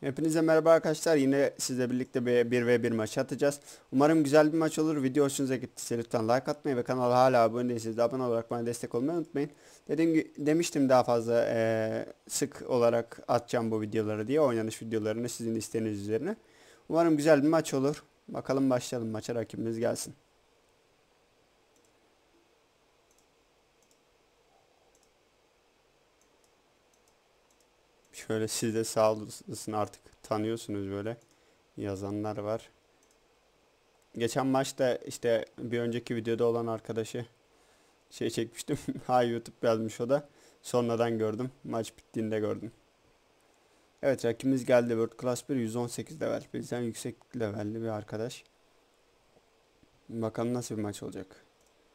Hepinize merhaba arkadaşlar. Yine sizle birlikte bir 1v1 maç atacağız. Umarım güzel bir maç olur. Video hoşunuza gittiyse lütfen like atmayı ve kanala hala abone değilseniz de abone olarak bana destek olmayı unutmayın. Demiştim daha fazla sık olarak atacağım bu videoları diye, oynanış videolarını sizin isteğiniz üzerine. Umarım güzel bir maç olur. Bakalım, başlayalım maça, rakibimiz gelsin. Şöyle, siz de sağ olasın, artık tanıyorsunuz böyle yazanlar var. Geçen maçta işte bir önceki videoda olan arkadaşı çekmiştim. Ha, YouTube yazmış o da. Sonradan gördüm. Maç bittiğinde gördüm. Evet, rakibimiz geldi. World Class 1 118 level. Bizden yüksek levelli bir arkadaş. Bakalım nasıl bir maç olacak.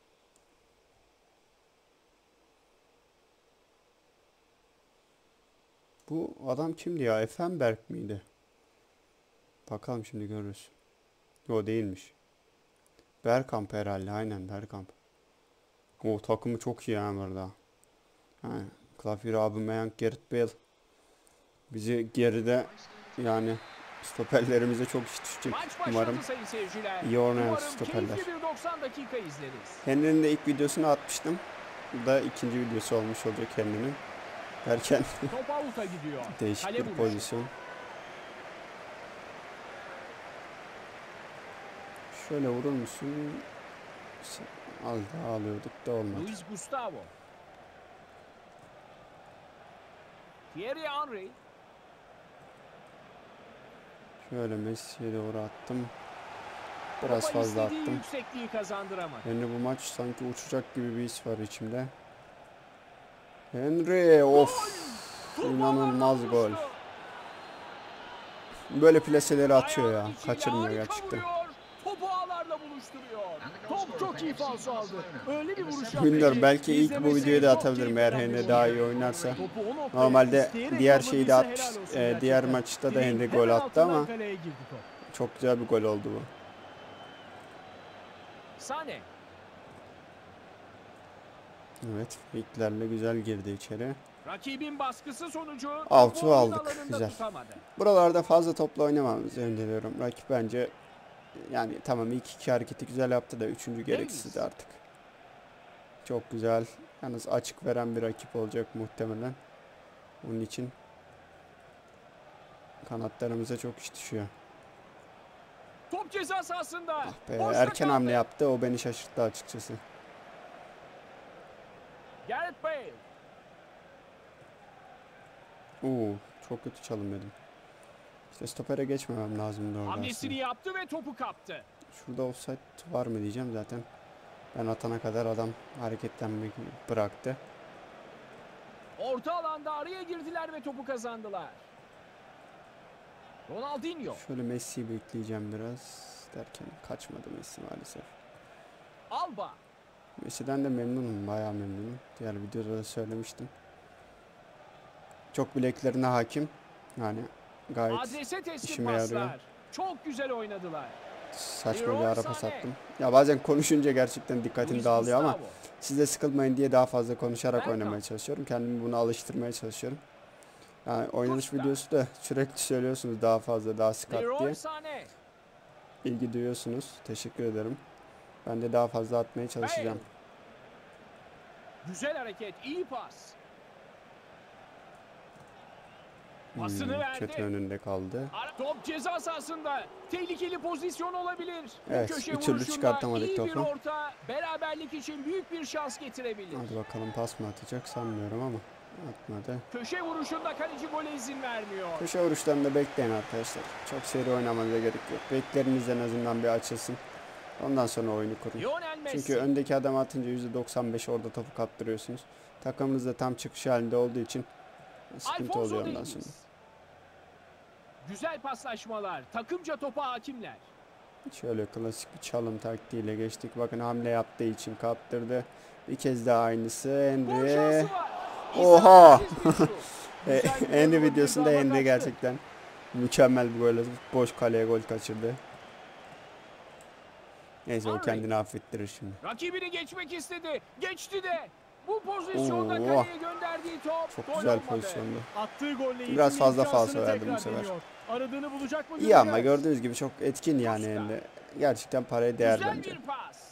Bu adam kimdi ya? Effenberg miydi? Bakalım, şimdi görürüz. O değilmiş. Bergkamp herhalde. Aynen, Bergkamp. O takımı çok iyi yani burada. Klavir, Aubameyang, Gareth Bale. Bizi geride, yani stoperlerimize çok iş düşecek. Umarım iyi oynayan stoperler. Henry'nin de ilk videosunu atmıştım. Bu da ikinci videosu olmuş olacak Henry'nin. Derken değişik bir pozisyon. Şöyle vurur musun? Az daha alıyorduk da olmadı. Luis Gustavo. Thierry Henry. Şöyle Messi'ye doğru attım. Biraz fazla attım. Henry bu maç sanki uçacak gibi bir his var içimde. Henry, of! İnanılmaz gol. Böyle plaseleri atıyor ya. Kaçırmıyor gerçekten. Topu ağlarla buluşturuyor. Top çok iyi falso aldı. Öyle bir vuruş yaptı. Bilmiyorum, belki ilk bu videoyu da atabilirim eğer Henry daha iyi oynarsa. Normalde diğer şeyi de atmış, diğer maçta da Henry gol attı ama çok güzel bir gol oldu bu. Sane. Evet, ilklerle güzel girdi içeri. Rakibin baskısı sonucu Out'u aldık, güzel. Buralarda fazla topla oynamamızı öneriyorum. Rakip bence, yani tamam, ilk iki hareketi güzel yaptı da üçüncü gereksizdi artık. Çok güzel. Yalnız açık veren bir rakip olacak muhtemelen. Onun için kanatlarımıza çok iş düşüyor. Top ceza sahasında. Ah be, erken hamle yaptı. O beni şaşırttı açıkçası. Gareth Bale. Çok kötü çalım dedim. İşte stopere geçmemem lazımdı orada. Hamlesini yaptı ve topu kaptı. Şurada offside var mı diyeceğim zaten. Ben atana kadar adam hareketlenmeyi bıraktı. Orta alanda araya girdiler ve topu kazandılar. Ronaldinho. Şöyle Messi'yi bekleyeceğim biraz derken kaçmadı Messi maalesef. Alba. Messi'den de memnunum, bayağı memnunum. Diğer videoda da söylemiştim. Çok bileklerine hakim. Yani gayet işime yarıyor. Çok güzel oynadılar. Saçma bir ara pas attım. Ya bazen konuşunca gerçekten dikkatim dağılıyor ama siz de sıkılmayın diye daha fazla konuşarak oynamaya çalışıyorum. Kendimi buna alıştırmaya çalışıyorum. Yani oynanış videosu da sürekli söylüyorsunuz daha fazla, daha sık at diye. İlgi duyuyorsunuz. Teşekkür ederim. Ben de daha fazla atmaya çalışacağım. Güzel hareket, iyi pas. Pasını verdi. Kötü önünde kaldı. Top ceza sahasında. Tehlikeli pozisyon olabilir. Evet, bir türlü çıkartamadık topu. Bir orta, beraberlik için büyük bir şans getirebilir. Hadi bakalım, pas mı atacak sanmıyorum ama atmadı. Köşe vuruşunda kaleci gole izin vermiyor. Köşe vuruşlarında bekleyin arkadaşlar. Çok seri oynamanıza gerek yok. Bekleriniz en azından bir açılsın. Ondan sonra oyunu kurun. Çünkü öndeki adam atınca %95 orada topu kaptırıyorsunuz. Takımınız da tam çıkış halinde olduğu için sıkıntı oluyor ondan sonra. Güzel paslaşmalar. Takımca topa hakimler. Şöyle klasik bir çalım taktiğiyle geçtik. Bakın, hamle yaptığı için kaptırdı. Bir kez daha aynısı. Henry. Oha! Henry videosunda Henry gerçekten mükemmel bir gol. Boş kaleye gol kaçırdı. Neyse, o kendini affettirir şimdi. Rakibini geçmek istedi. Geçti de. Bu pozisyonda Oo. kaleye gönderdiği top Çok gol güzel olmadı. pozisyondu. Attığı golle Biraz fazla şansını falso verdim tekrar bu sefer. deniyor. Aradığını bulacak mı İyi ama göreceğiz. gördüğünüz gibi çok etkin yani Costa. elinde. Gerçekten paraya değer Güzel bence. bir pas.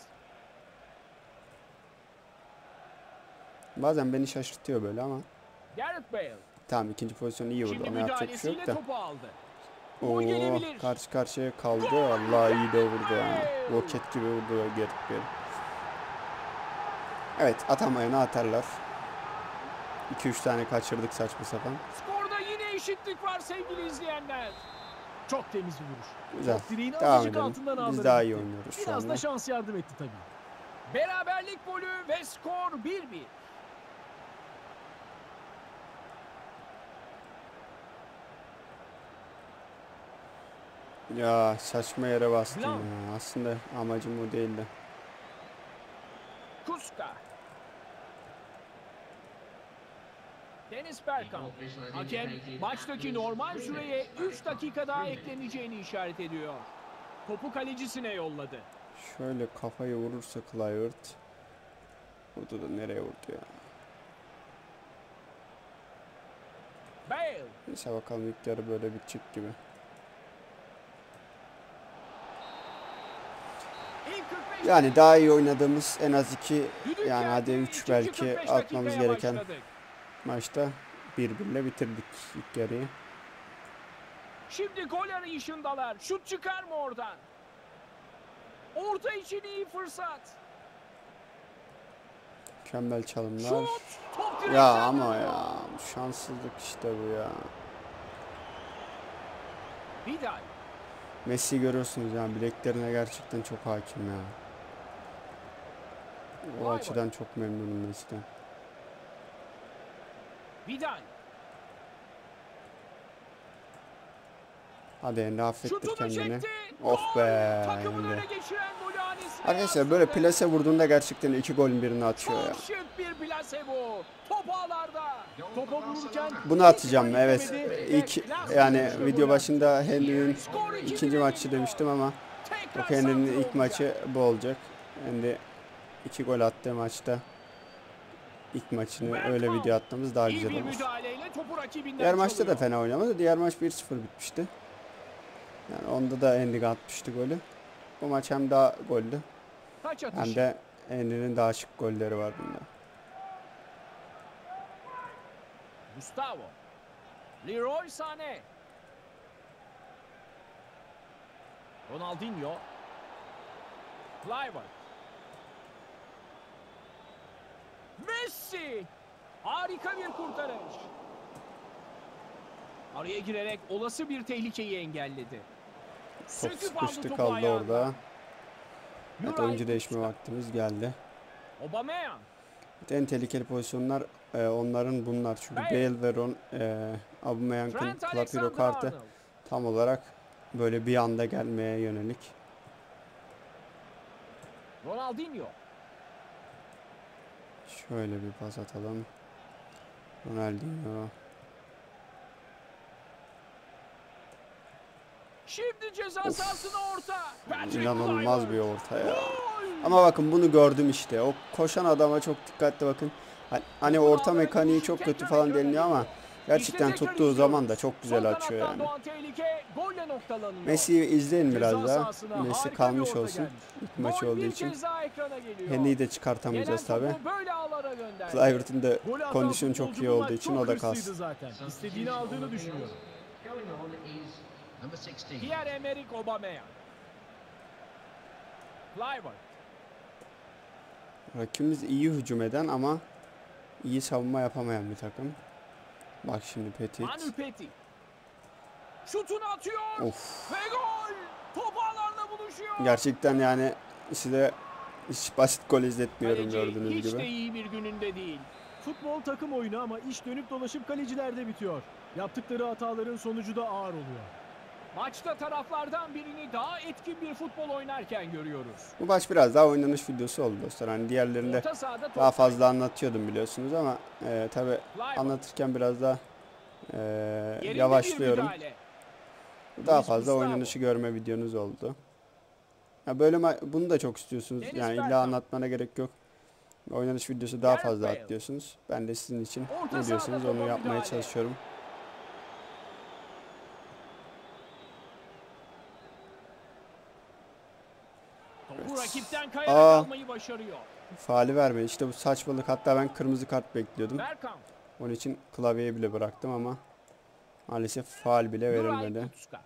Bazen beni şaşırtıyor böyle ama. Gareth Bale. Tamam, ikinci pozisyon iyi vurdu. Şimdi Ona yapacak bir şey yok müdahalesiyle da. topu aldı. Gol Oo, gelebilir. karşı karşıya kaldı. Allah iyi de vurdu ha. Roket gibi vurdu Gareth Bale. Evet, atamayana atarlar. 2-3 tane kaçırdık saçma sapan. Skorda yine eşitlik var sevgili izleyenler. Çok temiz bir vuruş. Güzel. Top direğin Devam azıcık edelim. altından Biz ağları daha gitti. iyi oynuyoruz şu Biraz anda. da şans yardım etti tabii. Beraberlik golü ve skor 1-1. Ya saçma yere bastım Blanc. ya. Aslında amacım o değildi. Kuska. Deniz Bergkamp. Hakem maçtaki normal süreye 3 dakika daha ekleneceğini işaret ediyor. Topu kalecisine yolladı. Şöyle kafayı vurursa Kluivert. Vurdu da nereye vurdu ya. Bale. Neyse bakalım, ilk yarı böyle bitecek gibi. İlk 45 Yani daha iyi oynadığımız en az 2, düdük yani geldi. hadi 3 İkinci belki 45 atmamız dakikaya gereken başladık. maçta 1-1'le bitirdik ilk yarıyı. Şimdi gol arayışındalar. Şut çıkar mı oradan? Orta için iyi fırsat. Mükemmel çalımlar. Şut. Top direkten Ya ama dönüyor. ya şanssızlık işte bu ya. Vidal. Messi görüyorsunuz yani, bileklerine gerçekten çok hakim ya. O Vay açıdan çok memnunum Messi'den. Vidal. Hadi Emre, affettir Şutunu kendini. çekti. Of Gol! be, Takımını Emre. öne geçiren golü hanesine Arkadaşlar böyle yansıttı. plase vurduğunda gerçekten 2 golün birini atıyor ya. Çok şık bir plase bu. Top ağlarda. Topa vururken Bunu atacağım evet. Yemedi. İlk yani video başında Henry'nin ikinci maçı demiştim ama Tekrar yok, Henry'nin santrı ilk maçı bu olacak. Henry 2 gol attığı maçta ilk maçını öyle video attığımız daha İyi güzel bir olur. müdahaleyle topu rakibinden Diğer maçta da çalıyor. fena oynamadı. Diğer maç 1-0 bitmişti. Yani onda da Henry atmıştı golü. Bu maç hem daha gollü Taç hem atışı. de Henry'nin daha şık golleri var bunda. Gustavo. Leroy Sané. Ronaldinho. Kluivert. Messi. Harika bir kurtarış. Araya girerek olası bir tehlikeyi engelledi. Top Söküp aldı sıkıştı topu kaldı ayağına. orada. Evet, Nuray oyuncu değişme Kusta. vaktimiz geldi. Aubameyang. En tehlikeli pozisyonlar onların bunlar. Çünkü Bale. Bale ve Aubameyang'ın Trent Clapiro Alexander kartı Arnold. tam olarak böyle bir anda gelmeye yönelik. Ronaldinho. Şöyle bir pas atalım. Ronaldinho. Şimdi ceza sahasına orta. Patrick İnanılmaz Kluivert. bir orta ya. Gol! Ama bakın bunu gördüm işte. O koşan adama çok dikkatli bakın. Hani orta mekaniği çok kötü falan deniliyor ama gerçekten İşte tekrar tuttuğu zaman izliyoruz. da çok Sol güzel açıyor kanattan yani. doğan tehlike golle noktalanıyor. Messi'yi izleyin Ceza biraz daha. sahasına Messi harika bir kalmış orta olsun. gelmiş. İlk maçı Gol olduğu bir için. kez daha ekrana geliyor. Henry'i de Gelen çıkartamayacağız tabi. topu böyle ağlara gönderdi. Kluivert'in de Golü atan kondisyonu çok futbolcu iyi bu olduğu maç için çok o da hırslıydı kalsın. zaten. İstediğini aldığını düşünüyorum. Pierre-Emerick Aubameyang. Kluivert. Rakibimiz iyi hücum eden ama iyi savunma yapamayan bir takım. Bak şimdi Petit. Manu Petit. Şutunu atıyor. Of. Ve gol. Top ağlarla buluşuyor. Gerçekten yani size hiç basit gol izletmiyorum Kaleci gördüğünüz hiç de gibi. iyi bir gününde değil. Futbol takım oyunu ama iş dönüp dolaşıp kalecilerde bitiyor. Yaptıkları hataların sonucu da ağır oluyor. Maçta taraflardan birini daha etkin bir futbol oynarken görüyoruz. Bu maç biraz daha oynanış videosu oldu dostlar. Hani diğerlerinde Orta sahada top daha fazla anlatıyordum biliyorsunuz ama tabi Kluivert. anlatırken biraz daha Yerinde bir yavaşlıyorum. müdahale. Daha Luis fazla Gustavo. oynanışı görme videonuz oldu. Ya böyle bunu da çok istiyorsunuz. Deniz Yani illa Bergkamp. anlatmana gerek yok. Oynanış videosu daha Gareth fazla Bale. atlıyorsunuz. Ben de sizin için Orta ne diyorsunuz sahada onu topa yapmaya müdahale. çalışıyorum. Topu rakipten kayarak Aa. almayı başarıyor. Faali verme. İşte bu saçmalık. Hatta ben kırmızı kart bekliyordum. Bergkamp. Onun için klavyeyi bile bıraktım ama maalesef faal bile verilmedi. Nuray Kutska.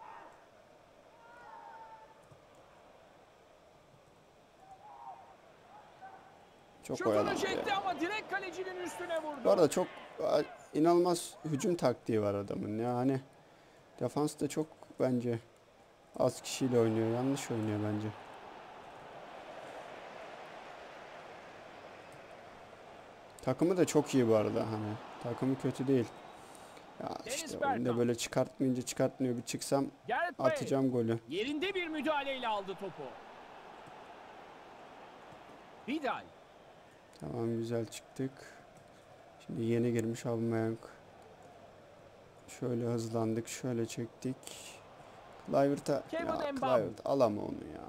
Çok Şutunu oyalandı çekti ya. ama direkt kalecinin üstüne vurdu. Bu arada çok inanılmaz hücum taktiği var adamın ya. Hani defans da çok bence az kişiyle oynuyor. Yanlış oynuyor bence. Takımı da çok iyi bu arada hani. Takımı kötü değil. Ya Deniz işte Bergkamp. oyunda böyle çıkartmayınca çıkartmıyor. Bir çıksam Gareth Bale. atacağım golü. Yerinde bir müdahaleyle aldı topu. Vidal. Tamam güzel çıktık. Şimdi yeni girmiş Aubameyang. Şöyle hızlandık. Şöyle çektik. Kluivert'a Kevin ya Mbappe. Kluivert alama onu ya.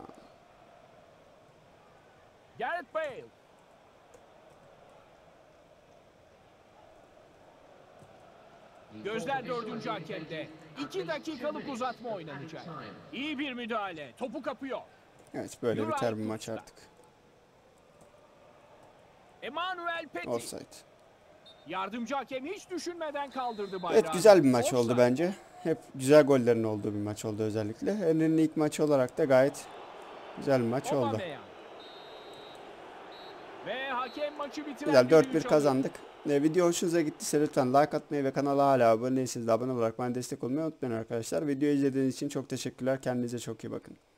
Gareth Bale. Gözler 4. hakemde. 2 dakikalık uzatma oynanacak. İyi bir müdahale. Topu kapıyor. Evet böyle Nuray biter bu maç Kutska. artık. Emmanuel Petit. Offside. Yardımcı hakem hiç düşünmeden kaldırdı bayrağı. Evet güzel bir maç oldu Offside. bence. Hep güzel gollerin olduğu bir maç oldu özellikle. Henry'nin ilk maçı olarak da gayet güzel bir maç oldu. Aubameyang. Ve hakem maçı bitiren Güzel düdüğü 4-1 çalıyor. kazandık. Video hoşunuza gittiyse lütfen like atmayı ve kanala hala abone değilseniz de abone olarak bana destek olmayı unutmayın arkadaşlar. Videoyu izlediğiniz için çok teşekkürler. Kendinize çok iyi bakın.